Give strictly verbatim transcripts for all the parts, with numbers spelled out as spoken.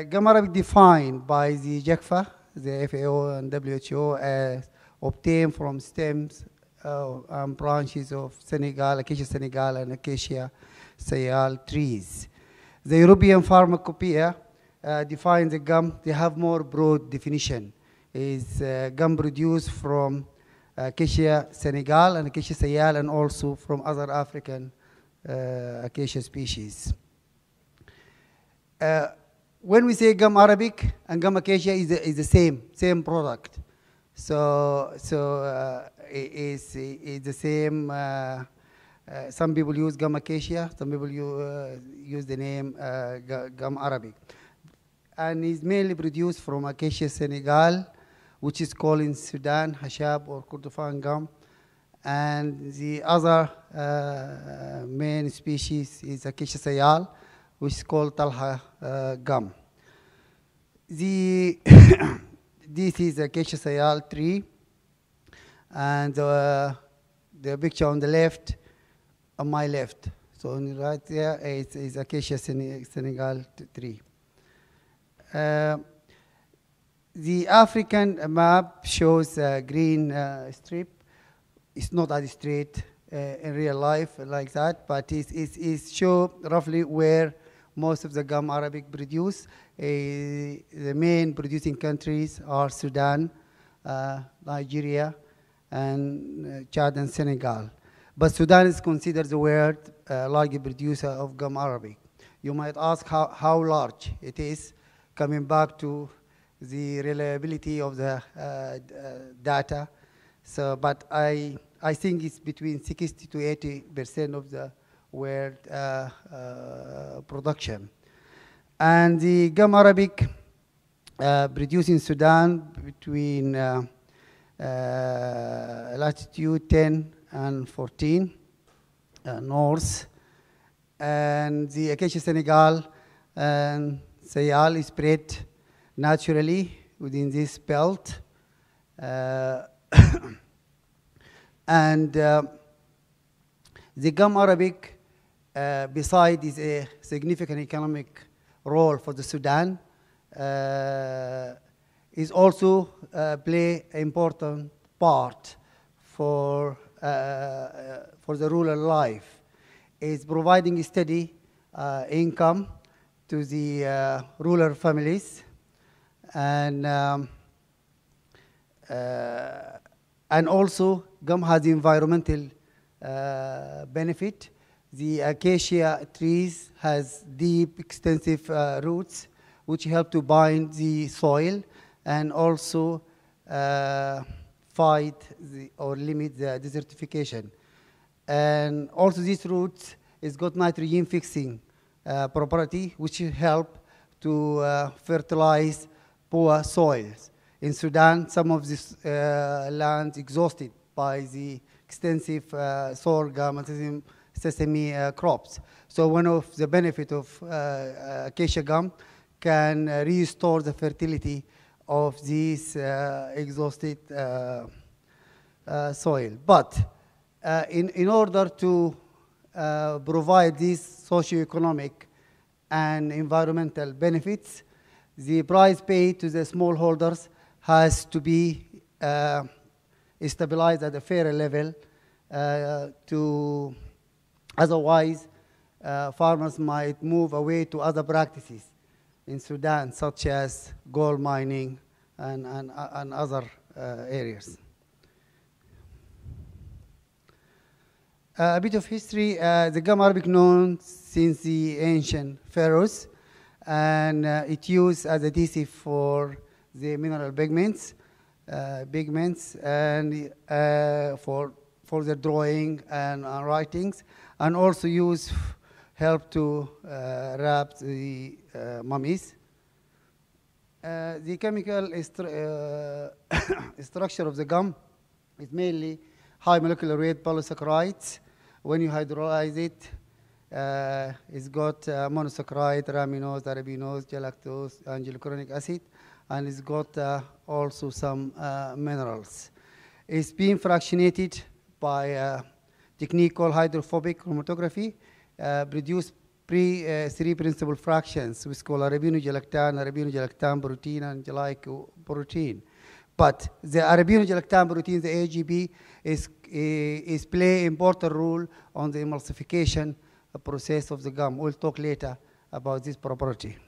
gum arabic defined by the JACFA, the F A O and W H O, as obtained from stems uh, and branches of Senegal, Acacia senegal, and Acacia sayal trees. The European Pharmacopoeia uh, defines the gum. They have more broad definition. Is uh, gum produced from Acacia senegal and Acacia sayal, and also from other African uh, acacia species. Uh, when we say gum arabic and gum acacia is the, is the same, same product. So, so uh, it is it's the same. Uh, uh, some people use gum acacia, some people use, uh, use the name uh, gum arabic. And it's mainly produced from Acacia senegal, which is called in Sudan Hashab or Kordofan gum. And the other uh, main species is Acacia sayal, which is called Talha uh, gum. The this is Acacia sayal tree, and uh, the picture on the left, on my left. So on the right there is, is Acacia senegal tree. Uh, the African map shows a green uh, strip. It's not as straight uh, in real life like that, but it it's, it's show roughly where most of the gum arabic produce. Uh, the main producing countries are Sudan, uh, Nigeria, and uh, Chad and Senegal. But Sudan is considered the world uh, largest producer of gum arabic. You might ask how, how large it is, coming back to the reliability of the uh, uh, data. So, but I, I think it's between sixty to eighty percent of the world uh, uh, production. And the gum arabic uh, produced in Sudan between uh, uh, latitude ten and fourteen uh, north, and the Acacia senegal and sayal is spread naturally within this belt. Uh, and uh, the gum arabic, uh, besides is a significant economic role for the Sudan, uh, is also uh, play an important part for uh, for the rural life. It's providing steady uh, income to the uh, rural families, and um, uh, and also gum has environmental uh, benefit. The acacia trees has deep, extensive uh, roots, which help to bind the soil and also uh, fight the, or limit the desertification. And also these roots has got nitrogen fixing uh, property, which help to uh, fertilize poor soils. In Sudan, some of this uh, land exhausted by the extensive uh, sorghum and sesame uh, crops. So one of the benefit of uh, acacia gum can uh, restore the fertility of this uh, exhausted uh, uh, soil. But uh, in, in order to uh, provide these socioeconomic and environmental benefits, the price paid to the smallholders has to be uh, stabilized at a fairer level uh, to otherwise uh, farmers might move away to other practices in Sudan, such as gold mining and, and, and other uh, areas. Uh, a bit of history, uh, the gum arabic known since the ancient pharaohs, and uh, it used as adhesive for the mineral pigments, uh, pigments, and uh, for for the drawing and uh, writings, and also use help to uh, wrap the uh, mummies. Uh, the chemical stru uh, structure of the gum is mainly high molecular weight polysaccharides. When you hydrolyze it, uh, it's got uh, monosaccharide, raminose, arabinose, galactose, and glucuronic acid, and it's got uh, also some uh, minerals. It's being fractionated by a technique called hydrophobic chromatography, uh, produced pre, uh, three principal fractions, which call arabinogalactan, arabinogalactan protein, and glycoprotein. But the arabinogalactan protein, the A G B, is, is play important role on the emulsification process of the gum. We'll talk later about this property.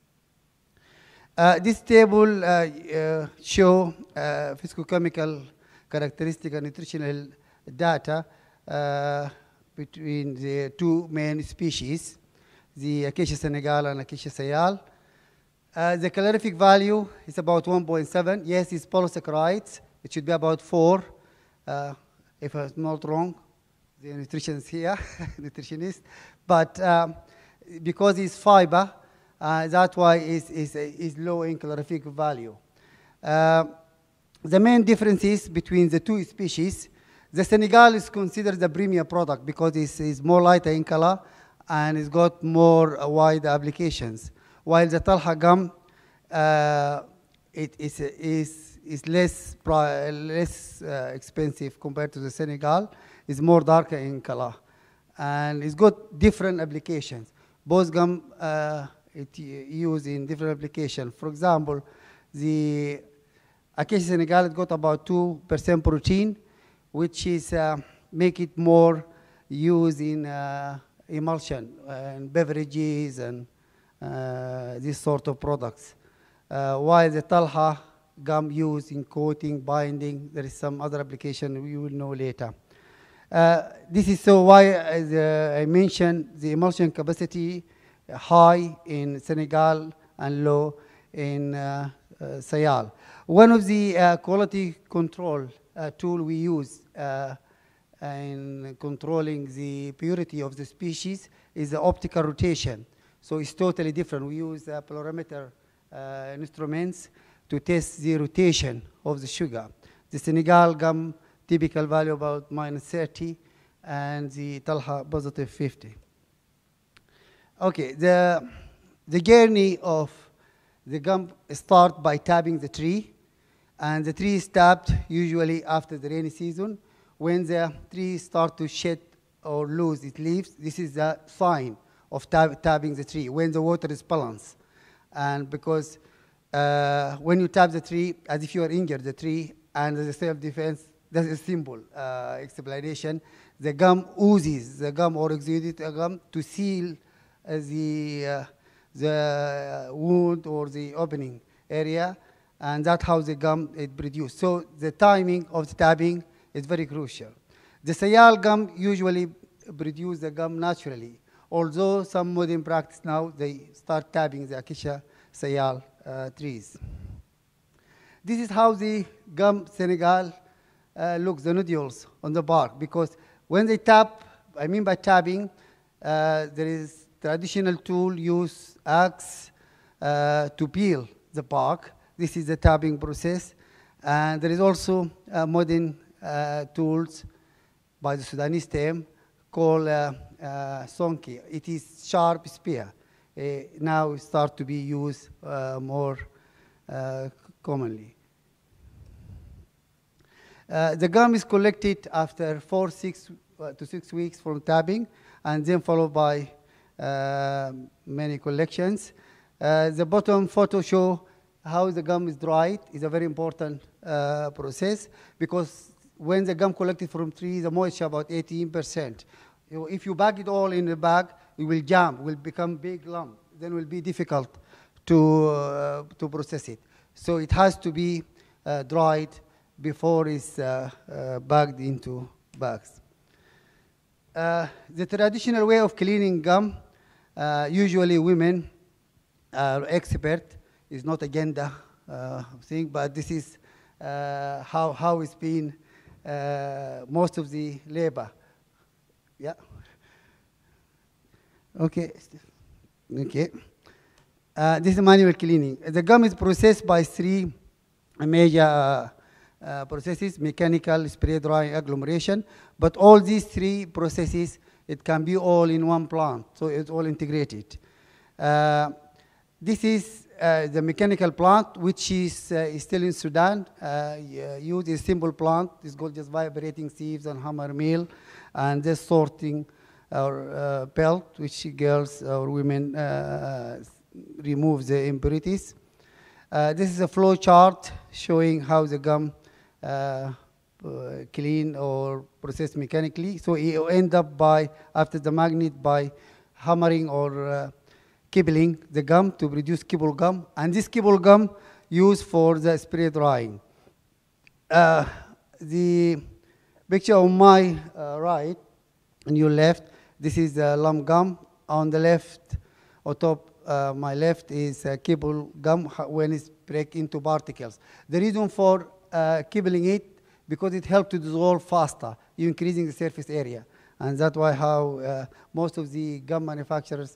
Uh, this table uh, uh, show uh, physicochemical characteristic and nutritional data uh, between the two main species, the Acacia senegal and Acacia sayal. Uh, the calorific value is about one point seven. Yes, it's polysaccharides. It should be about four, uh, if I'm not wrong. The nutritionist here, nutritionist. But um, because it's fiber, uh, that's why it's, it's, it's low in calorific value. Uh, the main differences between the two species, the Senegal is considered the premier product because it's, it's more lighter in color and it's got more uh, wide applications. While the Talha gum uh, it is, is, is less, less uh, expensive compared to the Senegal. It's more darker in color. And it's got different applications. Both gum uh, it used in different applications. For example, the Acacia senegal got about two percent protein, which is uh, make it more used in uh, emulsion and beverages and uh, this sort of products. Uh, while the Talha gum used in coating, binding, there is some other application we will know later. Uh, this is so why, as uh, I mentioned, the emulsion capacity high in Senegal and low in uh, uh, sayal. One of the uh, quality control uh, tool we use uh, in controlling the purity of the species is the optical rotation. So it's totally different. We use uh, polarimeter uh, instruments to test the rotation of the sugar. The Senegal gum typical value about minus thirty, and the Talha positive fifty. Okay, the, the journey of the gum starts by tapping the tree, and the tree is tapped usually after the rainy season. When the tree starts to shed or lose its leaves, this is the sign of tab tapping the tree, when the water is balanced. And because uh, when you tap the tree, as if you are injured the tree, and as a self-defense, that's a simple uh, explanation. The gum oozes, the gum or exuded gum to seal uh, the, uh, the wound or the opening area, and that's how the gum is produced. So the timing of the tapping is very crucial. The sayal gum usually produce the gum naturally, although some modern practice now, they start tapping the Acacia sayal uh, trees. This is how the gum Senegal Uh, look, the nodules on the bark, because when they tap, I mean by tapping, uh, there is traditional tool use axe uh, to peel the bark. This is the tapping process. And there is also uh, modern uh, tools by the Sudanese team called uh, uh, sonki. It is sharp spear. Uh, now start to be used uh, more uh, commonly. Uh, the gum is collected after four six, uh, to six weeks from tapping, and then followed by uh, many collections. Uh, the bottom photo show how the gum is dried. It's a very important uh, process, because when the gum collected from tree, the moisture about eighteen percent. You know, if you bag it all in a bag, it will jam, will become big lump. Then it will be difficult to, uh, to process it. So it has to be uh, dried before it's uh, uh, bagged into bags. Uh, the traditional way of cleaning gum, uh, usually women are expert. It's not a gender uh, thing, but this is uh, how, how it's been uh, most of the labor. Yeah. Okay. Okay. Uh, this is manual cleaning. The gum is processed by three major uh, Uh, processes: mechanical, spray drying, agglomeration. But all these three processes, it can be all in one plant, so it's all integrated. Uh, this is uh, the mechanical plant, which is, uh, is still in Sudan. Uh, used a simple plant. It's called just vibrating sieves and hammer mill, and this sorting or uh, pelt, which girls or women uh, remove the impurities. Uh, this is a flow chart showing how the gum uh, uh, clean or processed mechanically. So you end up by, after the magnet, by hammering or uh, kibbling the gum to produce kibble gum. And this kibble gum used for the spray drying. Uh, the picture on my uh, right and your left, this is the lump gum. On the left, or top, uh, my left is uh, kibble gum when it's break into particles. The reason for uh, kibbling it, because it helps to dissolve faster, you increasing the surface area. And that's why how uh, most of the gum manufacturers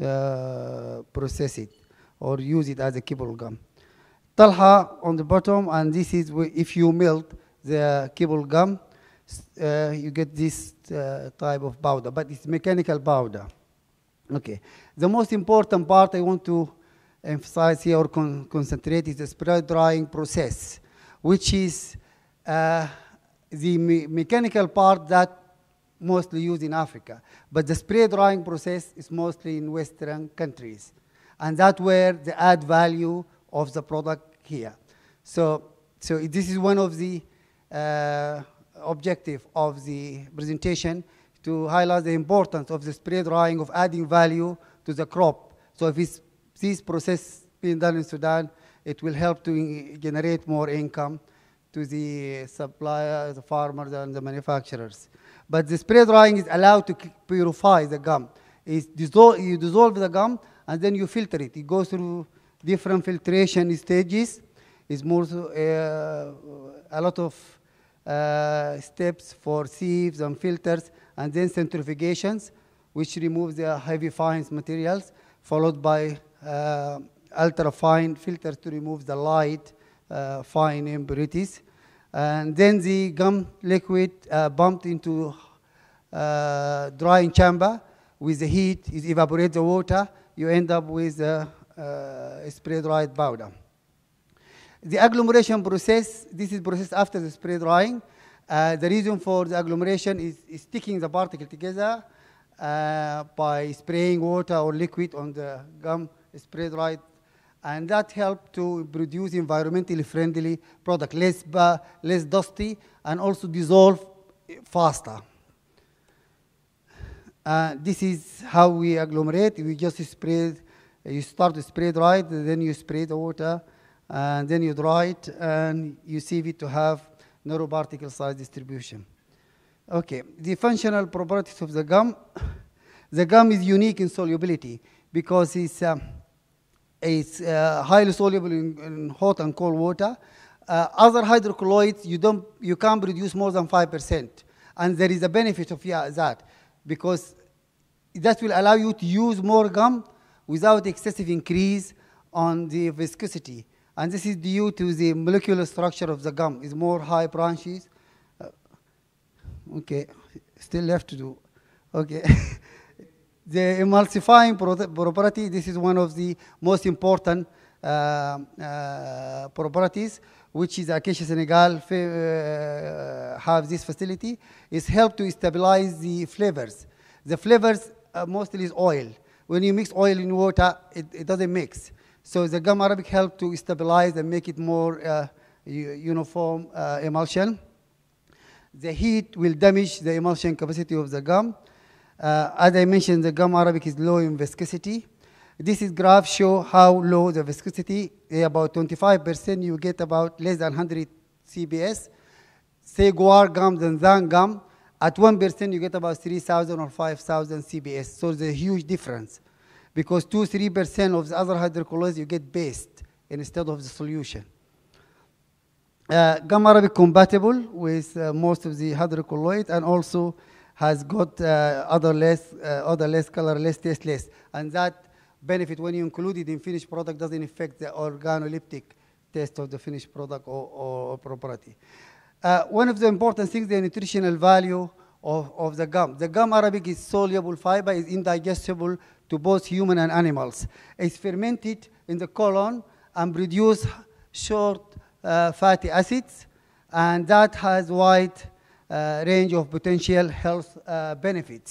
uh, process it or use it as a kibble gum. Talha on the bottom, and this is if you melt the kibble gum, uh, you get this uh, type of powder, but it's mechanical powder. Okay. The most important part I want to emphasize here or con concentrate is the spray drying process, which is uh, the me mechanical part that mostly used in Africa. But the spray drying process is mostly in Western countries. And that's where the add value of the product here. So, so this is one of the uh, objective of the presentation, to highlight the importance of the spray drying, of adding value to the crop. So if it's this process being done in Sudan, it will help to generate more income to the suppliers, the farmers, and the manufacturers. But the spray drying is allowed to purify the gum. It's dissol you dissolve the gum, and then you filter it. It goes through different filtration stages. It's more uh, a lot of uh, steps for sieves and filters, and then centrifugations, which removes the heavy fines materials, followed by uh, ultra fine filters to remove the light uh, fine impurities. And then the gum liquid uh, bumped into uh, drying chamber with the heat, it evaporates the water, you end up with a uh, spray dried powder. The agglomeration process, this is processed after the spray drying. Uh, the reason for the agglomeration is, is sticking the particle together uh, by spraying water or liquid on the gum spray dried, and that helps to produce environmentally friendly product, less, uh, less dusty, and also dissolve faster. Uh, this is how we agglomerate. We just spray, you start to spray dried, then you spray the water, and then you dry it, and you sieve it to have narrow particle size distribution. Okay, the functional properties of the gum. The gum is unique in solubility because it's, uh, it's uh, highly soluble in, in hot and cold water. Uh, other hydrocolloids, you, don't, you can't produce more than five percent. And there is a benefit of yeah, that, because that will allow you to use more gum without excessive increase on the viscosity. And this is due to the molecular structure of the gum. It's more high branches. Uh, okay, still left to do. Okay. The emulsifying property, this is one of the most important uh, uh, properties, which is Acacia Senegal uh, have this facility, is help to stabilize the flavors. The flavors uh, mostly is oil. When you mix oil in water, it, it doesn't mix. So the gum arabic help to stabilize and make it more uh, uniform uh, emulsion. The heat will damage the emulsion capacity of the gum. Uh, as I mentioned, the gum arabic is low in viscosity. This is graph show how low the viscosity. About twenty-five percent, you get about less than one hundred C B S. Say guar gum and zan gum, at one percent you get about three thousand or five thousand C B S. So there's a huge difference, because two to three percent of the other hydrocolloids you get based instead of the solution. Uh, gum arabic compatible with uh, most of the hydrocolloids, and also has got uh, other less, uh, other less colorless, tasteless, and that benefit when you include it in finished product doesn't affect the organoleptic taste of the finished product or, or property. Uh, one of the important things, the nutritional value of, of the gum. The gum arabic is soluble fiber, is indigestible to both human and animals. It's fermented in the colon and produce short uh, fatty acids, and that has wide uh, range of potential health uh, benefits.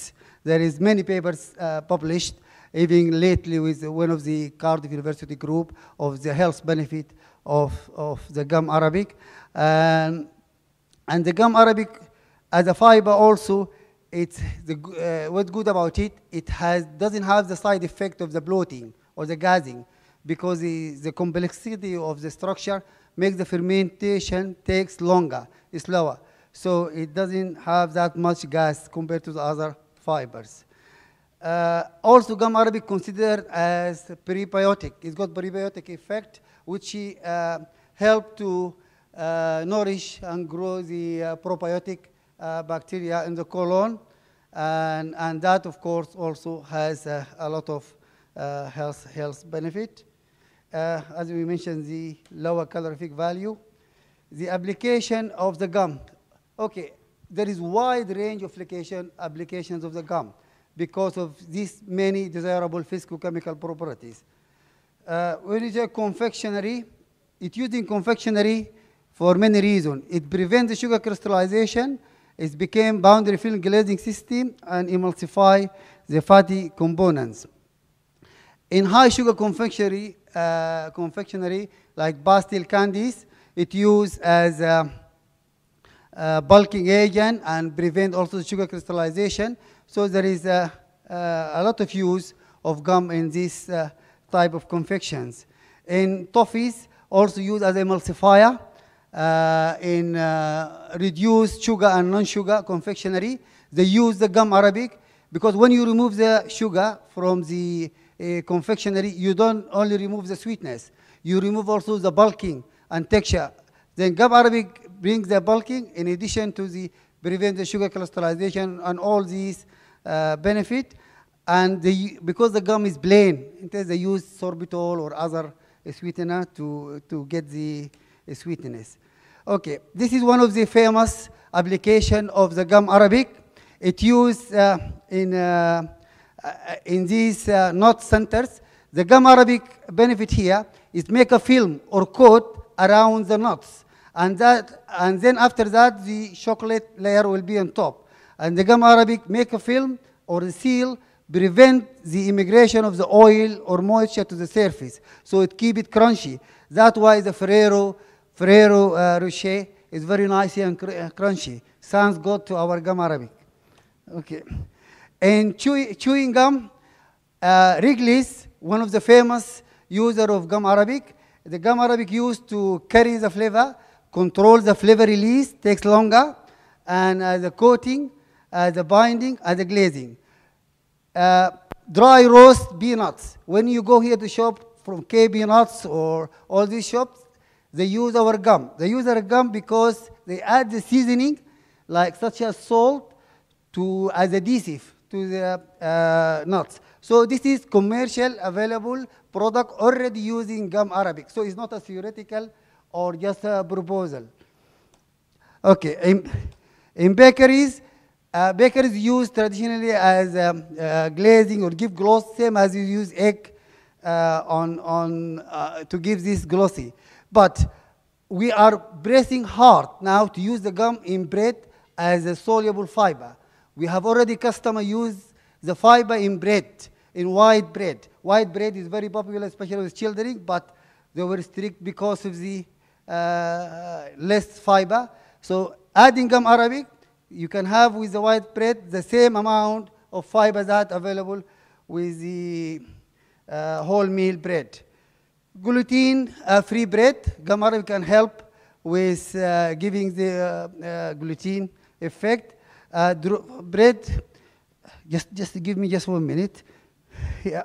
There is many papers uh, published, even lately with one of the Cardiff University group of the health benefit of, of the gum arabic. And, and the gum arabic as a fiber also, it's the, uh, what's good about it, it has, doesn't have the side effect of the bloating or the gassing, because the, the complexity of the structure makes the fermentation takes longer, slower. So it doesn't have that much gas compared to the other fibers. Uh, also, gum arabic considered as prebiotic. It's got prebiotic effect, which uh, help to uh, nourish and grow the uh, probiotic uh, bacteria in the colon. And, and that, of course, also has uh, a lot of uh, health, health benefit. Uh, as we mentioned, the lower calorific value. The application of the gum. Okay, there is wide range of application, applications of the gum because of these many desirable physicochemical properties. Uh, when you say confectionery, it's used in confectionery for many reasons. It prevents the sugar crystallization, it became boundary film glazing system, and emulsify the fatty components. In high sugar confectionery, uh, confectionery like Bastille candies, it used as a, a bulking agent and prevent also sugar crystallization. So there is a, a, a lot of use of gum in this uh, type of confections. In toffees, also used as emulsifier. Uh, in uh, reduced sugar and non-sugar confectionery, they use the gum arabic because when you remove the sugar from the uh, confectionery, you don't only remove the sweetness, you remove also the bulking and texture. Then gum arabic brings the bulking in addition to the prevent the sugar crystallization and all these uh, benefit. And they, because the gum is plain, they use sorbitol or other sweetener to, to get the sweetness. Okay, this is one of the famous application of the gum arabic. It used uh, in, uh, uh, in these uh, nut centers. The gum arabic benefit here is make a film or coat around the nuts. And, that, and then after that, the chocolate layer will be on top. And the gum arabic make a film or a seal, prevent the immigration of the oil or moisture to the surface. So it keep it crunchy. That's why the Ferrero Ferrero uh, Rocher is very nice and cr uh, crunchy. Sounds good to our gum arabic. Okay. And chew chewing gum, uh, Wrigley's, one of the famous user of gum arabic. The gum arabic used to carry the flavor, control the flavor release, takes longer, and uh, the coating, uh, the binding, and the glazing. Uh, dry roast peanuts. When you go here to shop from K Peanuts or all these shops, they use our gum. They use our gum because they add the seasoning, like such as salt, to as adhesive to the uh, nuts. So this is commercial available product already using gum arabic. So it's not a theoretical or just a proposal. Okay, in, in bakeries, uh, bakeries use traditionally as um, uh, glazing or give gloss, same as you use egg uh, on on uh, to give this glossy. But we are pressing hard now to use the gum in bread as a soluble fiber. We have already customer use the fiber in bread, in white bread. White bread is very popular, especially with children, but they were strict because of the uh, less fiber. So adding gum arabic, you can have with the white bread the same amount of fiber that available with the uh, wholemeal bread. Gluten-free uh, bread, gum arabic can help with uh, giving the uh, uh, gluten effect. Uh, bread, just, just give me just one minute. Yeah.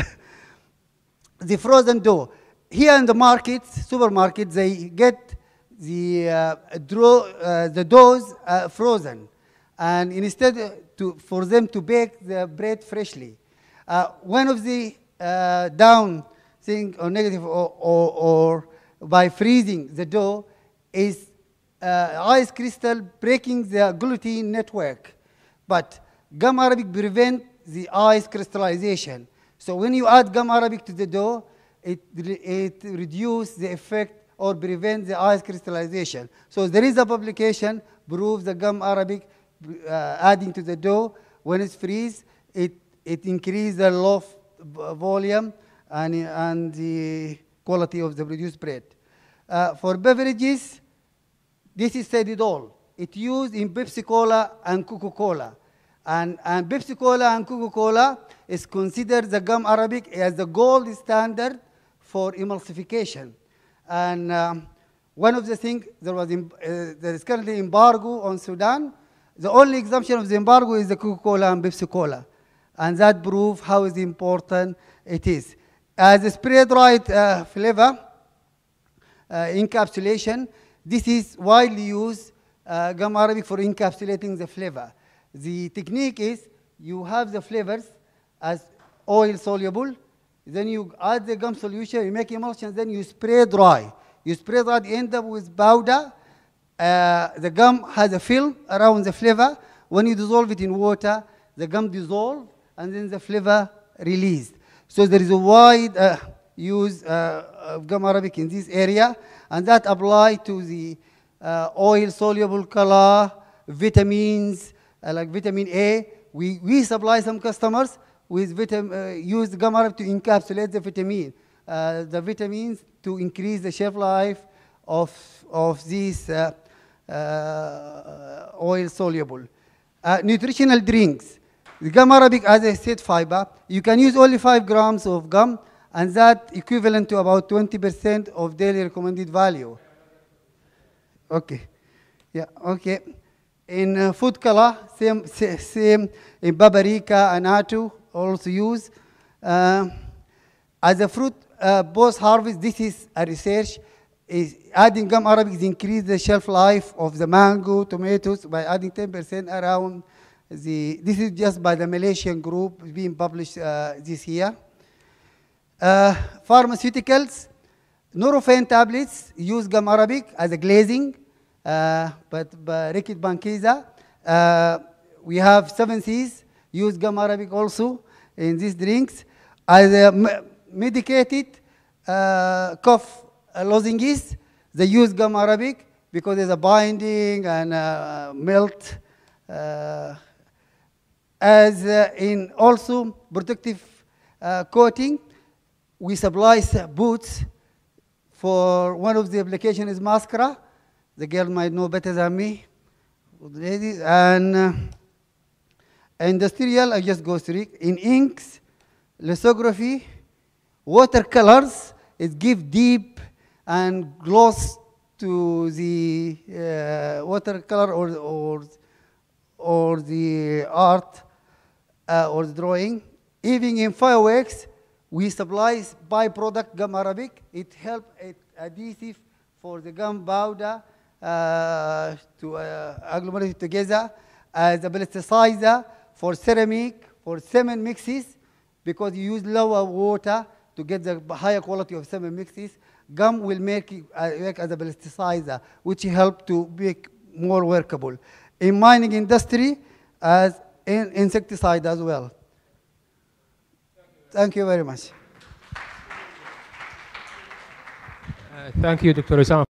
The frozen dough. Here in the markets, supermarkets, they get the, uh, draw, uh, the doughs uh, frozen. And instead to, for them to bake the bread freshly. Uh, one of the uh, down thing or negative or, or, or by freezing the dough is uh, ice crystal breaking the gluten network. But gum arabic prevent the ice crystallization. So when you add gum arabic to the dough, it, it reduces the effect or prevent the ice crystallization. So there is a publication proves the gum arabic uh, adding to the dough when it's freeze, it, it increases the loaf volume and, and the quality of the produced bread. Uh, for beverages, this is said it all. It's used in Pepsi Cola and Coca-Cola. And, and Pepsi Cola and Coca-Cola is considered the gum arabic as the gold standard for emulsification. And um, one of the things, there, was uh, there is currently embargo on Sudan. The only exemption of the embargo is the Coca-Cola and Pepsi Cola. And that proves how important it is. As a spray-dried uh, flavor, uh, encapsulation, this is widely used uh, gum arabic for encapsulating the flavor. The technique is you have the flavors as oil soluble, then you add the gum solution, you make emulsion, then you spray dry. You spray dry, you end up with powder. Uh, the gum has a film around the flavor. When you dissolve it in water, the gum dissolves, and then the flavor released. So there is a wide uh, use uh, of gum arabic in this area, and that applies to the uh, oil-soluble color, vitamins, uh, like vitamin A. We, we supply some customers with vitamin, uh, use gum arabic to encapsulate the vitamin, uh, the vitamins to increase the shelf life of, of these uh, uh, oil-soluble. Uh, nutritional drinks. The gum arabic, as I said, fiber. You can use only five grams of gum, and that equivalent to about twenty percent of daily recommended value. Okay. Yeah, okay. In uh, food color, same, same in paprika and atu, also use. Uh, as a fruit uh, post-harvest, this is a research. Is adding gum arabic is increase the shelf life of the mango, tomatoes by adding ten percent around the, this is just by the Malaysian group being published uh, this year. Uh, pharmaceuticals, Nurofen tablets use gum arabic as a glazing, uh, but by Reckitt Benckiser. Uh, we have seven C's, use gum arabic also in these drinks. As a medicated uh, cough uh, lozenges, they use gum arabic because there's a binding and uh, melt. Uh, as uh, in also protective uh, coating, we supply boots. For one of the application is mascara. The girl might know better than me. Ladies, and uh, industrial, I just go through it. In inks, lithography, watercolors, it gives deep and gloss to the uh, watercolor or, or, or the art uh, or the drawing. Even in fireworks, we supply byproduct gum arabic. It helps it adhesive for the gum powder uh, to uh, agglomerate together, as a plasticizer for ceramic, for cement mixes, because you use lower water to get the higher quality of cement mixes. Gum will make it uh, work as a plasticizer, which help to make more workable. In mining industry, as in insecticide as well. Thank you very much. Uh, thank you, Doctor Osama.